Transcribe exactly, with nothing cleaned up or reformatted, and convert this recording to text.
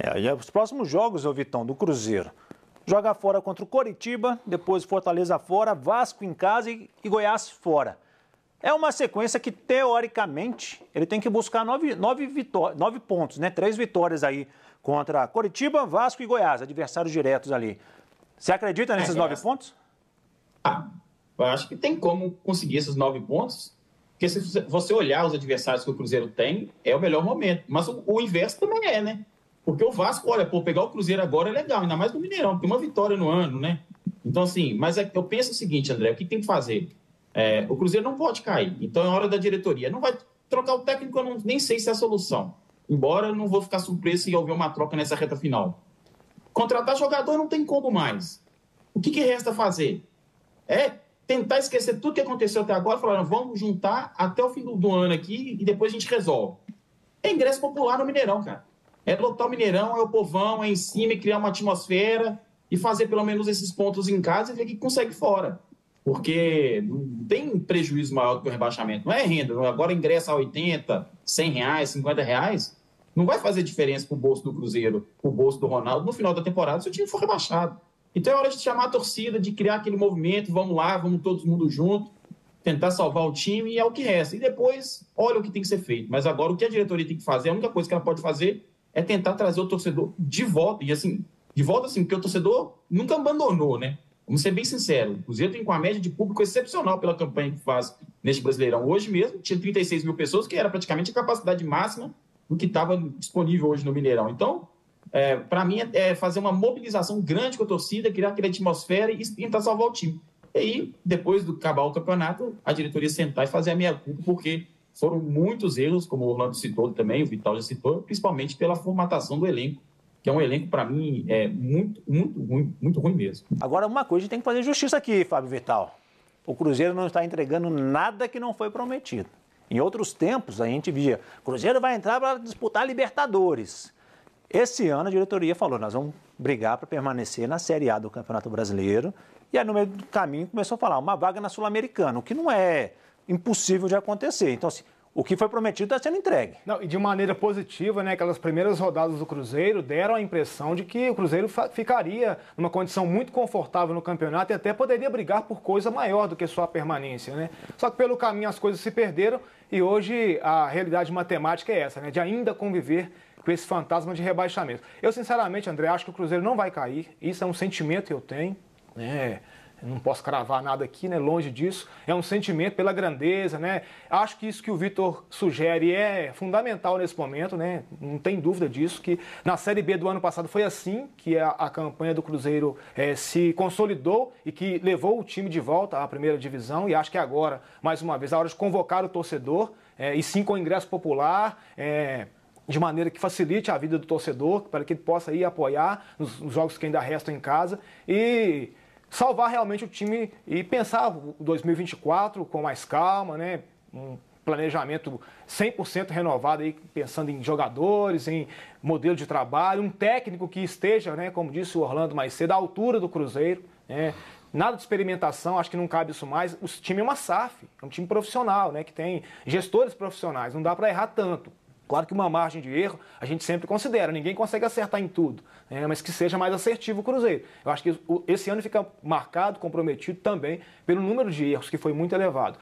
É, e os próximos jogos, ô Vitão, do Cruzeiro. Joga fora contra o Coritiba, depois Fortaleza fora, Vasco em casa e, e Goiás fora. É uma sequência que, teoricamente, ele tem que buscar nove, nove, vitó nove pontos, né? Três vitórias aí contra Coritiba, Vasco e Goiás, adversários diretos ali. Você acredita nesses é, nove pontos? Ah, eu acho que tem como conseguir esses nove pontos, porque se você olhar os adversários que o Cruzeiro tem, é o melhor momento. Mas o, o inverso também é, né? Porque o Vasco, olha, pô, pegar o Cruzeiro agora é legal, ainda mais no Mineirão, tem uma vitória no ano, né? Então, assim, mas é, eu penso o seguinte, André, o que tem que fazer? É, o Cruzeiro não pode cair, então é hora da diretoria. Não vai trocar o técnico, eu não, nem sei se é a solução. Embora eu não vou ficar surpreso se houver uma troca nessa reta final. Contratar jogador não tem como mais. O que, que resta fazer? É tentar esquecer tudo que aconteceu até agora, falar, vamos juntar até o fim do, do ano aqui e depois a gente resolve. É ingresso popular no Mineirão, cara. É lotar o Mineirão, é o povão, é em cima e criar uma atmosfera e fazer pelo menos esses pontos em casa e ver o que consegue fora. Porque não tem prejuízo maior do que o rebaixamento. Não é renda. Agora ingressa a oitenta, cem reais, cinquenta reais. Não vai fazer diferença para o bolso do Cruzeiro, para o bolso do Ronaldo no final da temporada se o time for rebaixado. Então é hora de chamar a torcida, de criar aquele movimento. Vamos lá, vamos todo mundo junto, tentar salvar o time e é o que resta. E depois, olha o que tem que ser feito. Mas agora o que a diretoria tem que fazer, a única coisa que ela pode fazer é tentar trazer o torcedor de volta. E assim, de volta assim, porque o torcedor nunca abandonou, né? Vamos ser bem sinceros. O Cruzeiro tem com a média de público excepcional pela campanha que faz neste Brasileirão. Hoje mesmo tinha trinta e seis mil pessoas, que era praticamente a capacidade máxima do que estava disponível hoje no Mineirão. Então, é, para mim, é, é fazer uma mobilização grande com a torcida, criar aquela atmosfera e tentar salvar o time. E aí, depois do acabar o campeonato, a diretoria sentar e fazer a meia-culpa, porque foram muitos erros, como o Orlando citou também, o Vital já citou, principalmente pela formatação do elenco, que é um elenco, para mim, é muito, muito ruim, muito ruim mesmo. Agora, uma coisa, a gente tem que fazer justiça aqui, Fábio Vital. O Cruzeiro não está entregando nada que não foi prometido. Em outros tempos, a gente via, o Cruzeiro vai entrar para disputar a Libertadores. Esse ano, a diretoria falou, nós vamos brigar para permanecer na Série A do Campeonato Brasileiro. E aí, no meio do caminho, começou a falar, uma vaga na Sul-Americana, o que não é impossível de acontecer. Então, assim, o que foi prometido está sendo entregue. Não, e de maneira positiva, né? Aquelas primeiras rodadas do Cruzeiro deram a impressão de que o Cruzeiro ficaria numa condição muito confortável no campeonato e até poderia brigar por coisa maior do que só a permanência, né? Só que pelo caminho as coisas se perderam e hoje a realidade matemática é essa, né? De ainda conviver com esse fantasma de rebaixamento. Eu, sinceramente, André, acho que o Cruzeiro não vai cair. Isso é um sentimento que eu tenho, né? Eu não posso cravar nada aqui, né? Longe disso. É um sentimento pela grandeza, né? Acho que isso que o Vitor sugere é fundamental nesse momento, né? Não tem dúvida disso, que na Série B do ano passado foi assim que a, a campanha do Cruzeiro é, se consolidou e que levou o time de volta à primeira divisão. E acho que agora, mais uma vez, a hora de convocar o torcedor, é, e sim com ingresso popular, é, de maneira que facilite a vida do torcedor, para que ele possa ir apoiar nos, nos jogos que ainda restam em casa e salvar realmente o time e pensar o dois mil e vinte e quatro com mais calma, né? Um planejamento cem por cento renovado, aí, pensando em jogadores, em modelo de trabalho, um técnico que esteja, né, como disse o Orlando mais cedo, à altura do Cruzeiro, né? Nada de experimentação, acho que não cabe isso mais. O time é uma S A F, é um time profissional, né, que tem gestores profissionais, não dá para errar tanto. Claro que uma margem de erro a gente sempre considera, ninguém consegue acertar em tudo, né? Mas que seja mais assertivo o Cruzeiro. Eu acho que esse ano fica marcado, comprometido também pelo número de erros, que foi muito elevado.